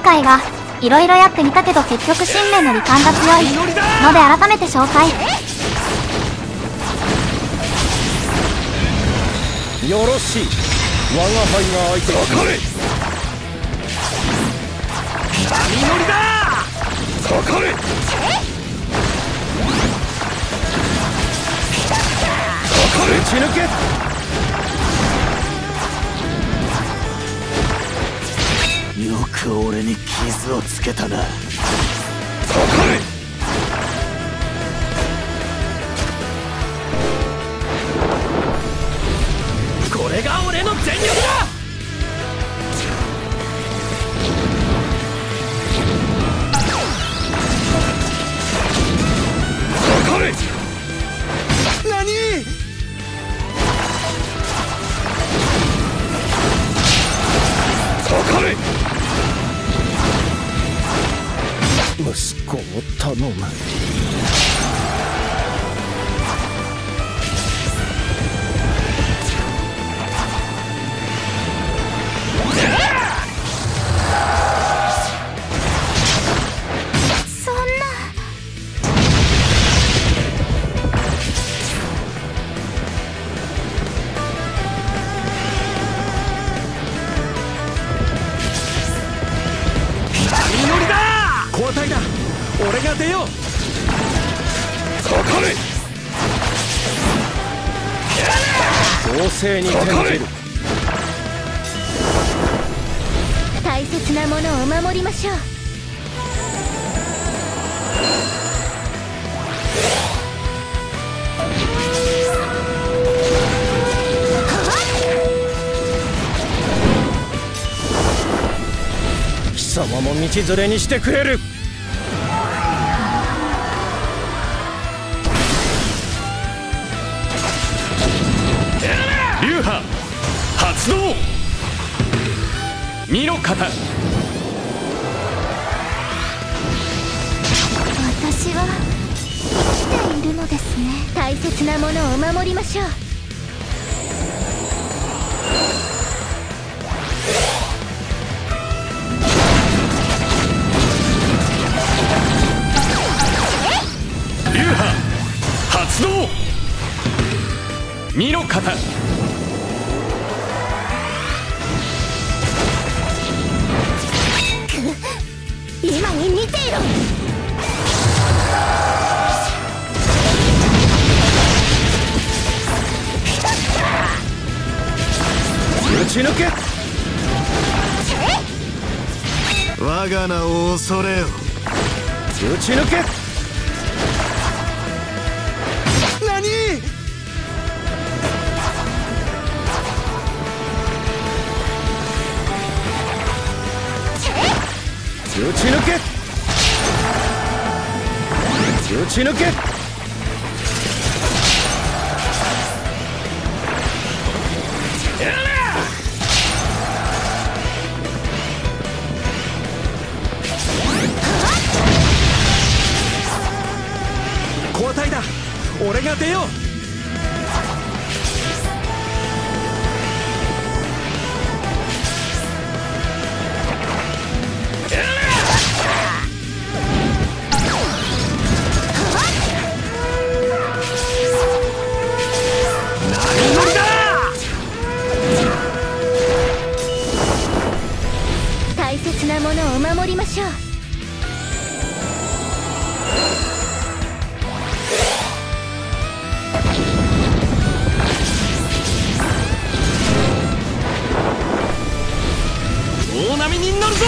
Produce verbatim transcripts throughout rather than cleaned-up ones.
回はいろいろやってみたけど結局信念の罹患が強いので改めて紹介。 よろしい。我が輩が相手に。かかれ。波乗りだ。かかれ。かかれ。打ち抜け。よく俺に傷をつけたな。かかれ。これが俺の全力だ。かかれ。何。かかれ。息子を頼む。 そんな。 波乗りだ。交代だ。俺が出よう。かかれ。強制に転じる。 大切なものを守りましょう。 貴様も道連れにしてくれる。流派発動。見ろ方。 私は生きているのですね。大切なものを守りましょう。 流派発動。見ろ方。 今に見ていろ。 打ち抜け。 我が名を恐れよ。 打ち抜け。何。打ち抜け。打ち抜け。交代だ。俺が出よう。 大切なものを守りましょう。 大波に乗るぞ。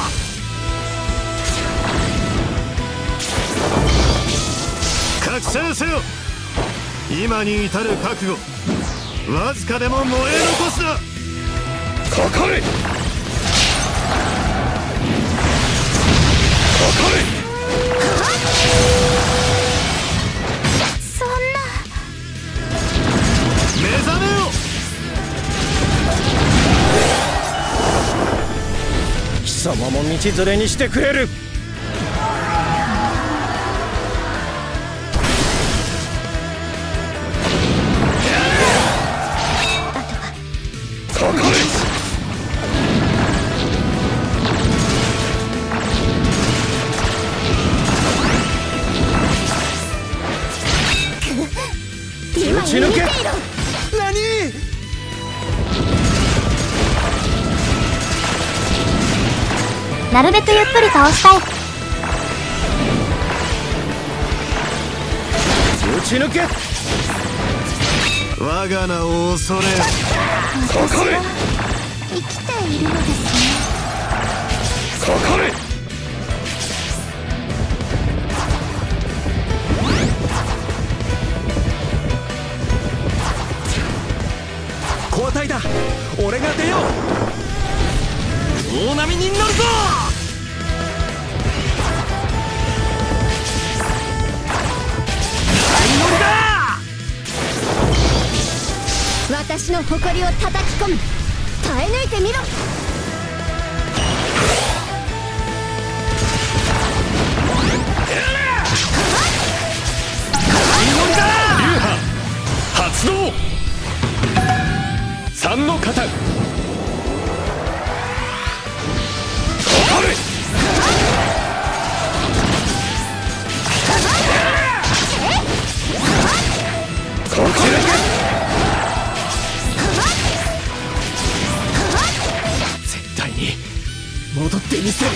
覚醒せよ。今に至る覚悟、わずかでも燃え残すな。 かかれ。かかれ。 そんな。 目覚めよ。 貴様も道連れにしてくれる。かかれ。 なるべくゆっくり倒したい。 打ち抜け。 我が名を恐れよ。 私は生きているのですね。 かかれ。交代だ。俺が出よう。大波に乗るぞ。大乗りだ。 私の誇りを叩き込む。耐え抜いてみろ。 大乗りだ。流派発動。三の型。かかれ。こちらが絶対に戻ってみせる。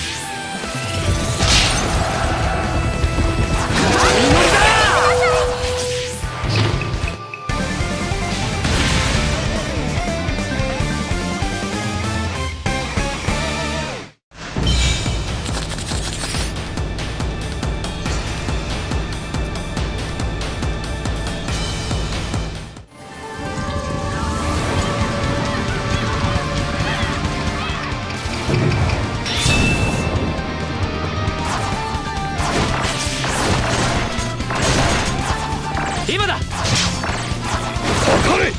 今だ。かかれ。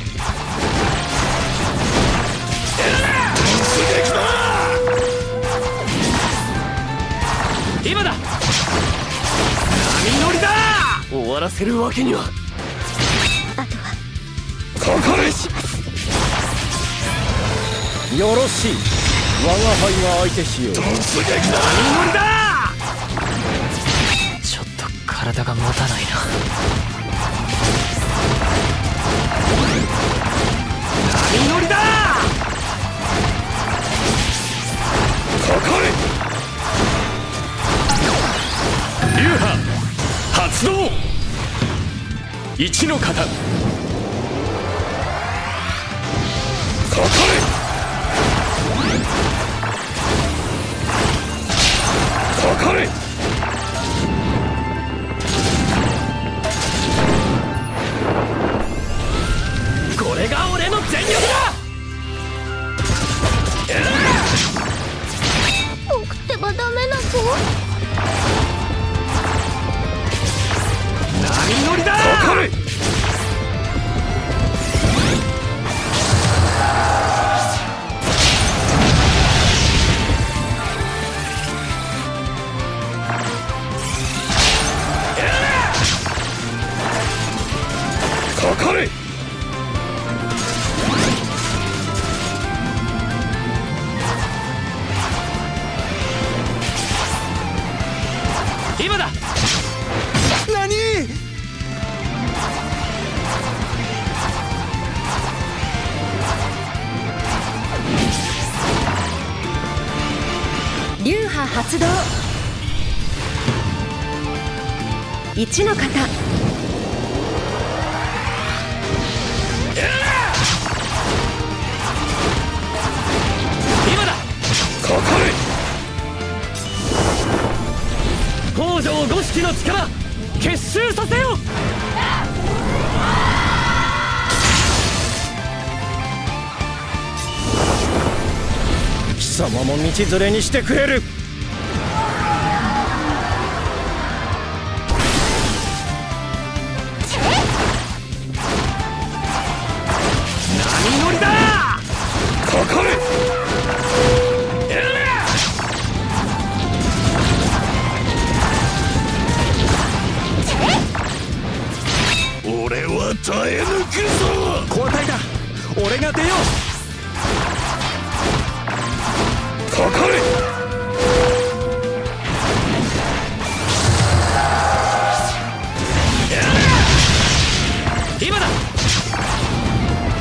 今だ。波乗りだ。終わらせるわけには。 あとはかかれ。よろしい。我が輩が相手しよう。波乗りだ。ちょっと体が持たないな。波乗りだ。かかれ。流派発動。一の型。かかれ。かかれ。これが俺の全力だ。 僕ってばダメな子。 波乗りだ。かかれ。かかれ。今だ。何。 流派発動。一の型。 今だ。かかれ。北条五色の力結集させよ。貴様も道連れにしてくれる。波乗りだ。かかれ。俺は耐え抜くぞ。交代だ。俺が出よう。かかれ。今だ。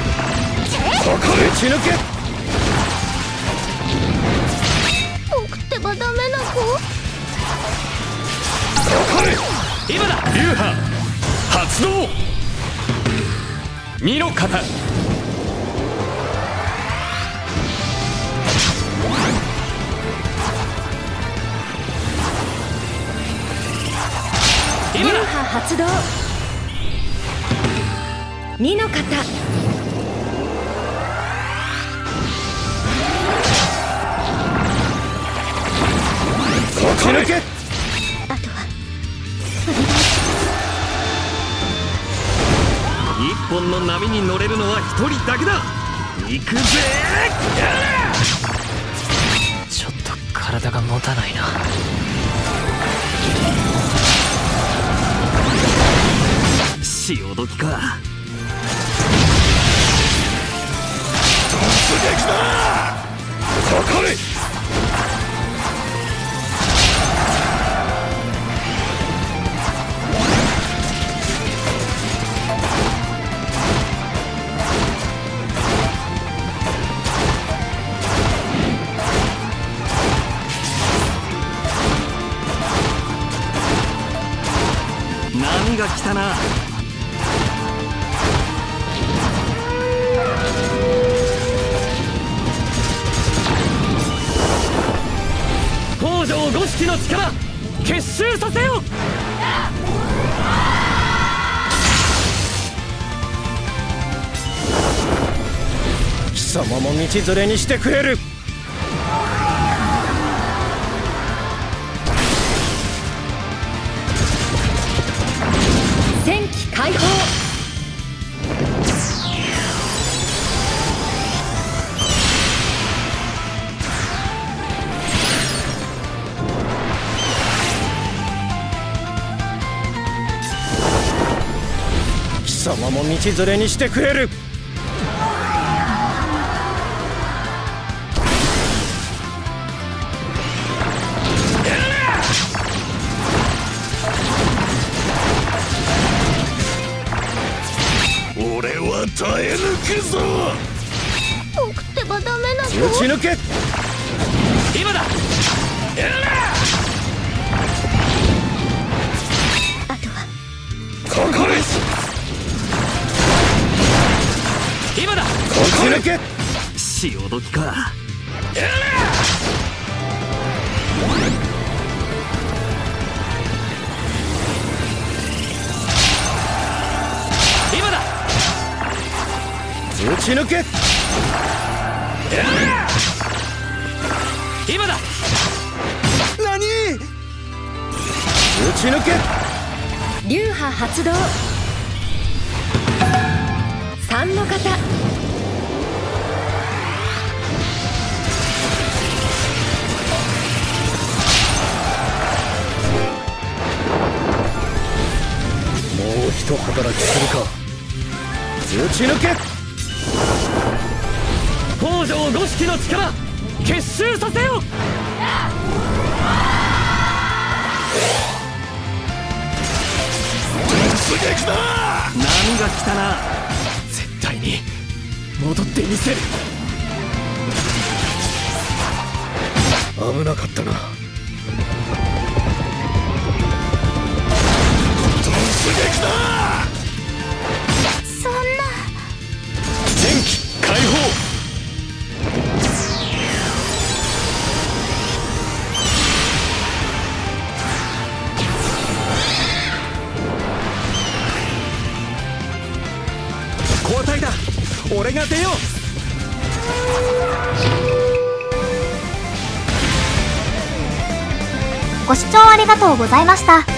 かかれ。打ち抜け。 僕ってばダメな子？ 今だ。流派発動。二の型。 流派発動。二の型。 突き抜け。 あとは一本の波に乗れるのは一人だけだ。行くぜ。ちょっと体が持たないな。潮時か。 突撃だ。かかれ。 波が来たな。北条五色の力結集させよ。 貴様も道連れにしてくれる。 戦機解放。 貴様も道連れにしてくれる。俺は耐え抜くぞ。 僕ってばダメな子？ 打ち抜け。 今だ。 あとはかかれ。 今だ。 打ち抜け。 潮時か。今だ。 打ち抜け。 今だ。 何？打ち抜け。 流派発動。三の型。 もう一働きするか。打ち抜け。 北条五色の力結集させよ。 突撃だ。 波が来たな。絶対に戻ってみせる。 危なかったな。突撃だ。 そんな。 戦機解放。 交代だ。俺が出よう。 ご視聴ありがとうございました。